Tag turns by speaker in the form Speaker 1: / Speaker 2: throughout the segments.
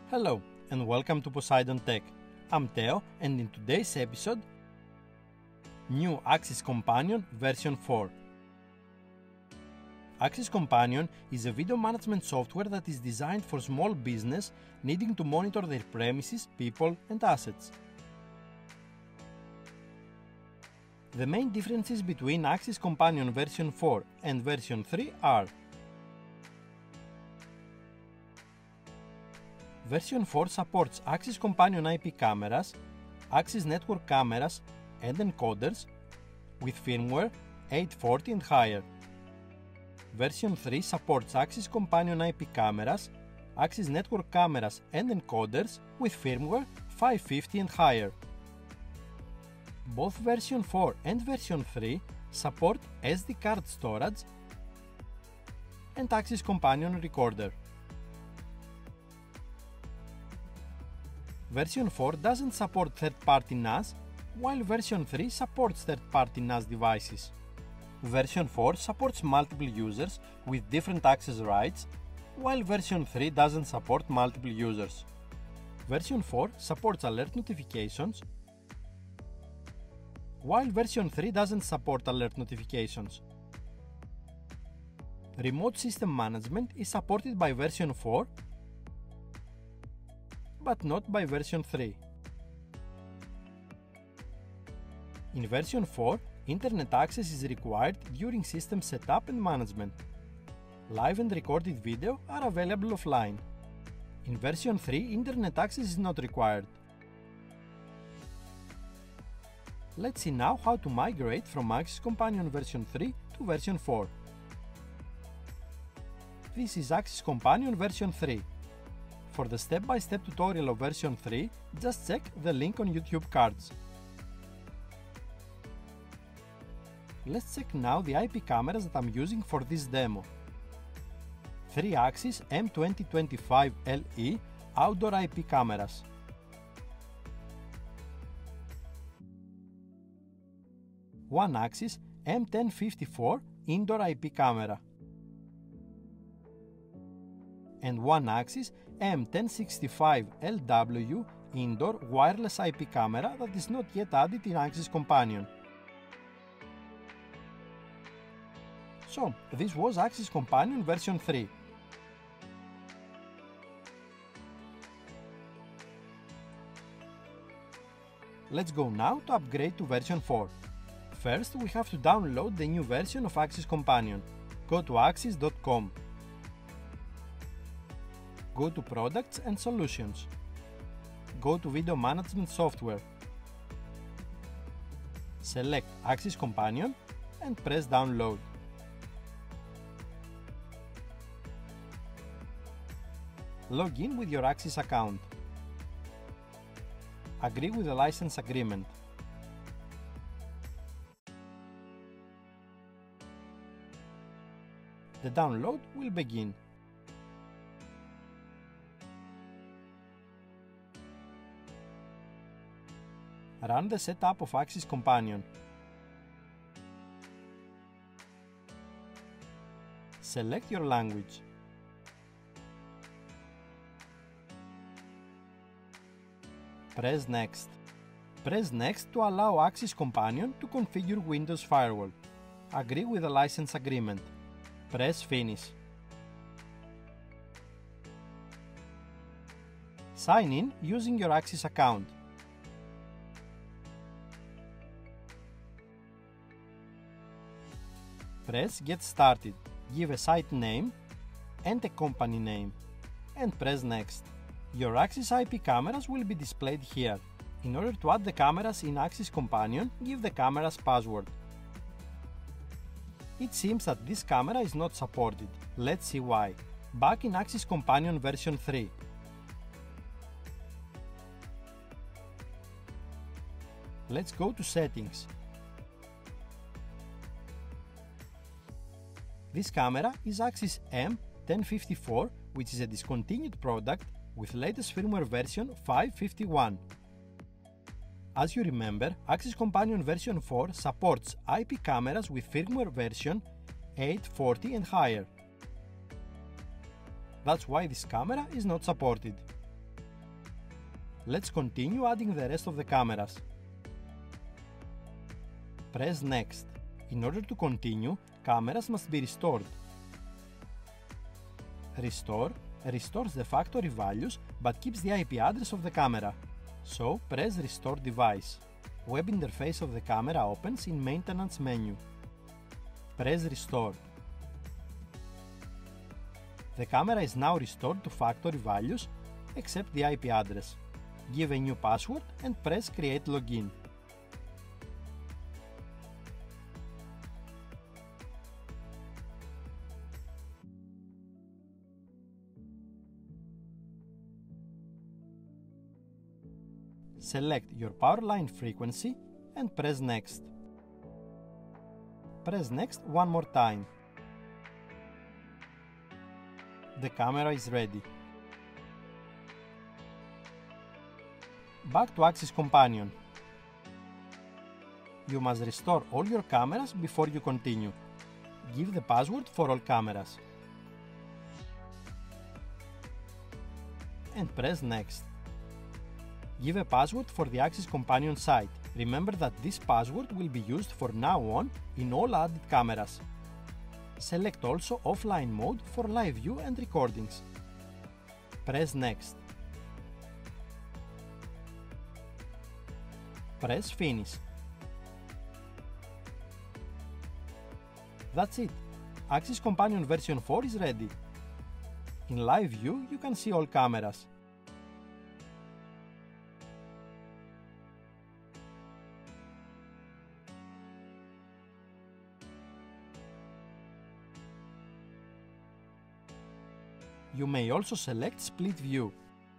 Speaker 1: Hello and welcome to Poseidon Tech. I'm Theo and in today's episode, new Axis Companion version 4. Axis Companion is a video management software that is designed for small business needing to monitor their premises, people and assets. The main differences between Axis Companion version 4 and version 3 are: Version 4 supports Axis Companion IP cameras, Axis network cameras and encoders with firmware 840 and higher. Version 3 supports Axis Companion IP cameras, Axis network cameras and encoders with firmware 550 and higher. Both version 4 and version 3 support SD card storage and Axis Companion recorder. Version 4 doesn't support third-party NAS, while version 3 supports third-party NAS devices. Version 4 supports multiple users with different access rights, while version 3 doesn't support multiple users. Version 4 supports alert notifications, while version 3 doesn't support alert notifications. Remote system management is supported by version 4, but not by version 3. In version 4, internet access is required during system setup and management. Live and recorded video are available offline. In version 3, internet access is not required. Let's see now how to migrate from Axis Companion version 3 to version 4. This is Axis Companion version 3. For the step-by-step tutorial of version 3, just check the link on YouTube cards. Let's check now the IP cameras that I'm using for this demo. 3-axis M2025LE outdoor IP cameras. 1-axis M1054 indoor IP camera. And 1-axis M1065LW indoor wireless IP camera that is not yet added in Axis Companion. So, this was Axis Companion version 3. Let's go now to upgrade to version 4. First, we have to download the new version of Axis Companion. Go to axis.com. Go to Products and Solutions. Go to Video Management Software. Select Axis Companion and press Download. Log in with your Axis account. Agree with the license agreement. The download will begin. Run the setup of Axis Companion. Select your language. Press Next. Press Next to allow Axis Companion to configure Windows Firewall. Agree with the license agreement. Press Finish. Sign in using your Axis account. Press Get Started, give a site name and a company name, and press Next. Your Axis IP cameras will be displayed here. In order to add the cameras in Axis Companion, give the cameras password. It seems that this camera is not supported. Let's see why. Back in Axis Companion version 3. Let's go to Settings. This camera is Axis M1054, which is a discontinued product with latest firmware version 551. As you remember, Axis Companion version 4 supports IP cameras with firmware version 840 and higher. That's why this camera is not supported. Let's continue adding the rest of the cameras. Press Next. In order to continue, cameras must be restored. Restore restores the factory values but keeps the IP address of the camera. So press Restore Device. Web interface of the camera opens in Maintenance menu. Press Restore. The camera is now restored to factory values except the IP address. Give a new password and press Create Login. Select your power line frequency and press Next. Press Next one more time. The camera is ready. Back to Axis Companion. You must restore all your cameras before you continue. Give the password for all cameras. And press Next. Give a password for the Axis Companion site. Remember that this password will be used from now on in all added cameras. Select also Offline mode for live view and recordings. Press Next. Press Finish. That's it. Axis Companion version 4 is ready. In live view you can see all cameras. You may also select Split View.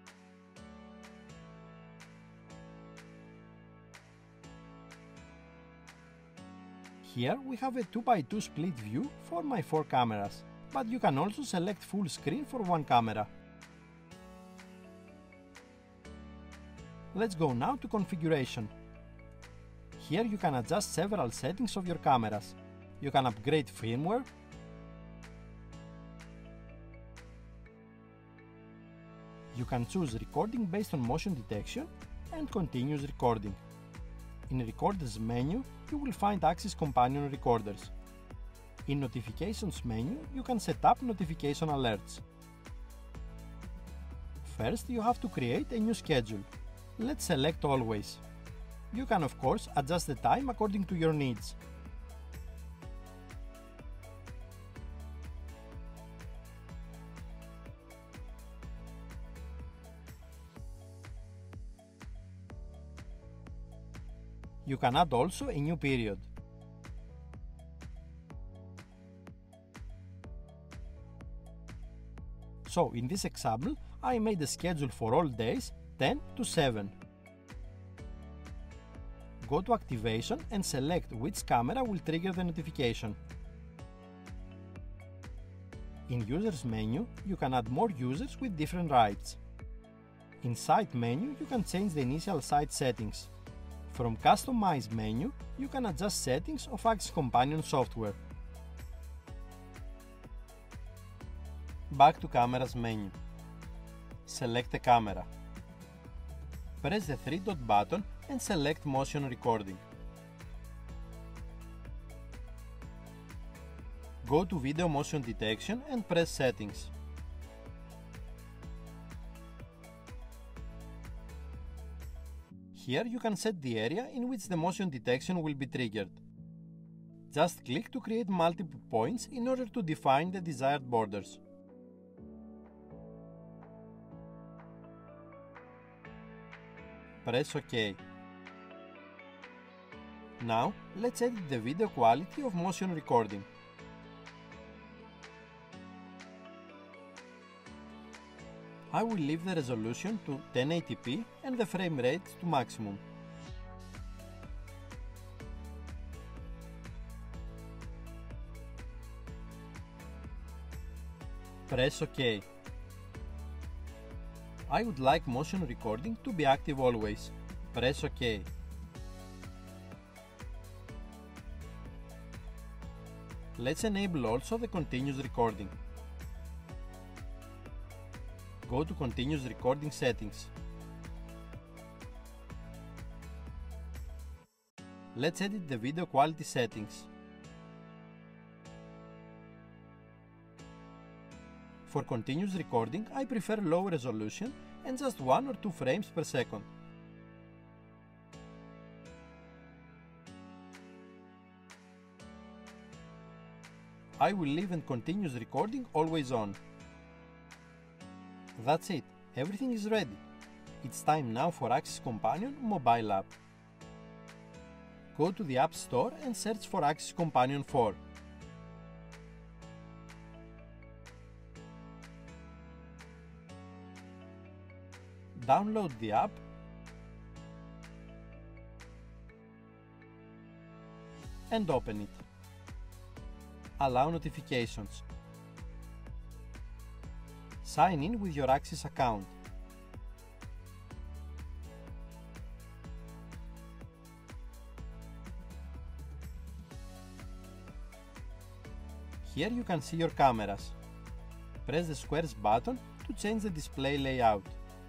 Speaker 1: Here we have a 2x2 split view for my 4 cameras, but you can also select full screen for one camera. Let's go now to configuration. Here you can adjust several settings of your cameras. You can upgrade firmware, you can choose recording based on motion detection and continuous recording. In Recorders menu, you will find Axis Companion recorders. In Notifications menu, you can set up notification alerts. First, you have to create a new schedule. Let's select Always. You can of course adjust the time according to your needs. You can add also a new period. So in this example, I made a schedule for all days 10 to 7. Go to Activation and select which camera will trigger the notification. In Users menu, you can add more users with different rights. In Site menu, you can change the initial site settings. From Customize menu, you can adjust settings of Axis Companion software. Back to Cameras menu. Select a camera. Press the 3-dot button and select Motion Recording. Go to Video Motion Detection and press Settings. Here you can set the area in which the motion detection will be triggered. Just click to create multiple points in order to define the desired borders. Press OK. Now, let's edit the video quality of motion recording. I will leave the resolution to 1080p and the frame rate to maximum. Press OK. I would like motion recording to be active always. Press OK. Let's enable also the continuous recording. Go to Continuous Recording Settings. Let's edit the video quality settings. For continuous recording, I prefer low resolution and just 1 or 2 frames per second. I will leave and continuous recording always on. That's it, everything is ready. It's time now for Axis Companion mobile app. Go to the App Store and search for Axis Companion 4. Download the app and open it. Allow notifications. Sign in with your Axis account. Here you can see your cameras. Press the squares button to change the display layout.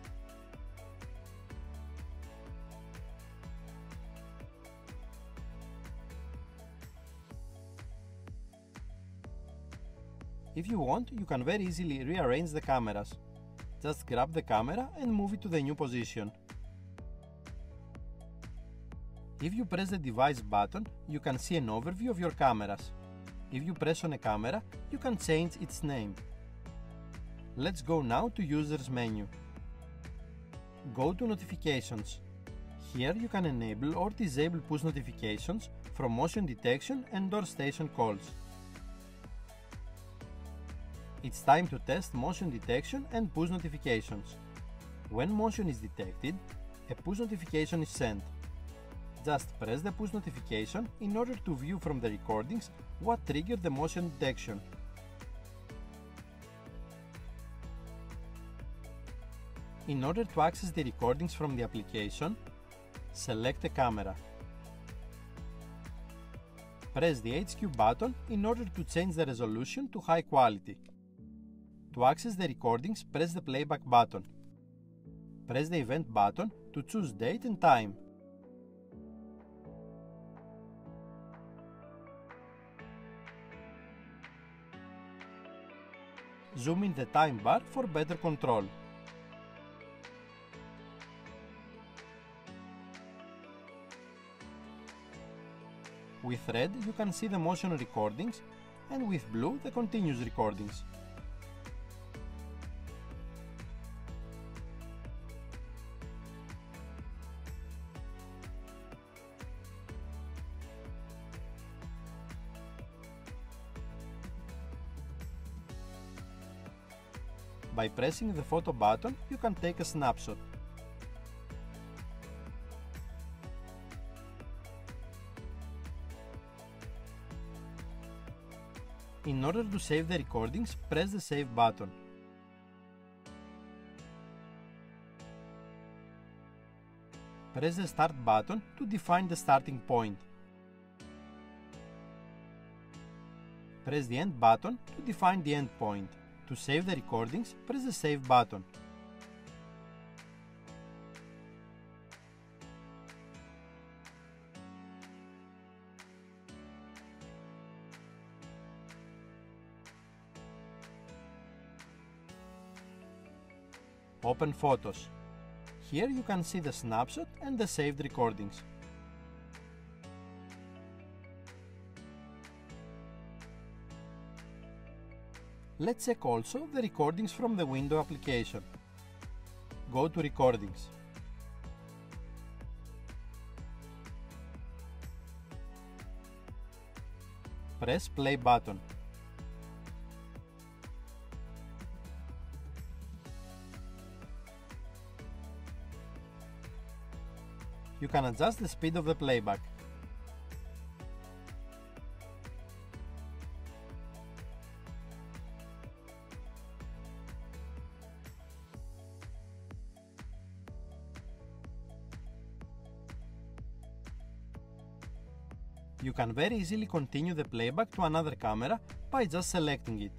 Speaker 1: If you want, you can very easily rearrange the cameras. Just grab the camera and move it to the new position. If you press the device button, you can see an overview of your cameras. If you press on a camera, you can change its name. Let's go now to Users menu. Go to Notifications. Here you can enable or disable push notifications from motion detection and/or station calls. It's time to test motion detection and push notifications. When motion is detected, a push notification is sent. Just press the push notification in order to view from the recordings what triggered the motion detection. In order to access the recordings from the application, select a camera. Press the HQ button in order to change the resolution to high quality. To access the recordings, press the playback button. Press the event button to choose date and time. Zoom in the time bar for better control. With red you can see the motion recordings and with blue the continuous recordings. By pressing the photo button, you can take a snapshot. In order to save the recordings, press the Save button. Press the Start button to define the starting point. Press the End button to define the end point. To save the recordings, press the Save button. Open Photos. Here you can see the snapshot and the saved recordings. Let's check also the recordings from the window application. Go to Recordings. Press Play button. You can adjust the speed of the playback. You can very easily continue the playback to another camera by just selecting it.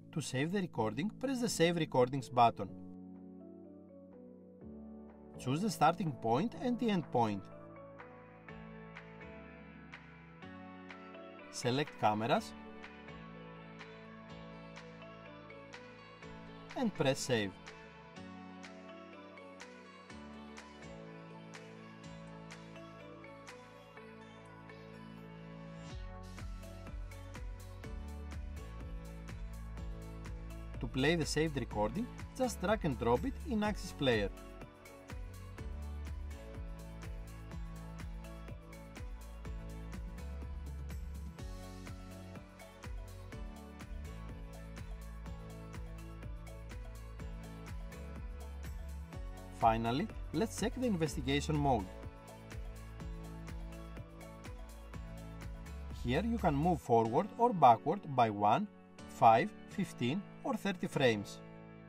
Speaker 1: To save the recording, press the Save Recordings button. Choose the starting point and the end point. Select Cameras and press Save. To play the saved recording, just drag and drop it in Axis Player. Finally, let's check the investigation mode. Here you can move forward or backward by 1, 5, 15 or 30 frames.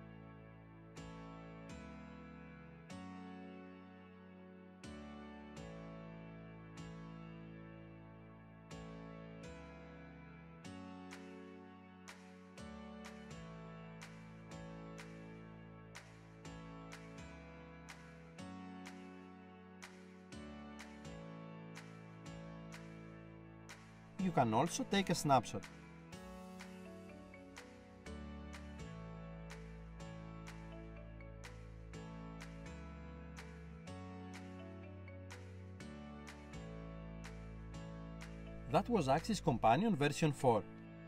Speaker 1: You can also take a snapshot. That was Axis Companion version 4.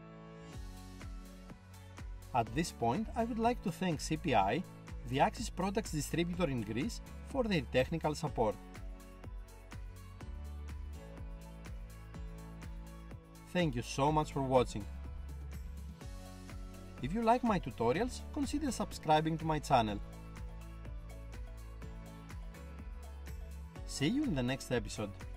Speaker 1: At this point, I would like to thank CPI, the Axis products distributor in Greece, for their technical support. Thank you so much for watching. If you like my tutorials, consider subscribing to my channel. See you in the next episode.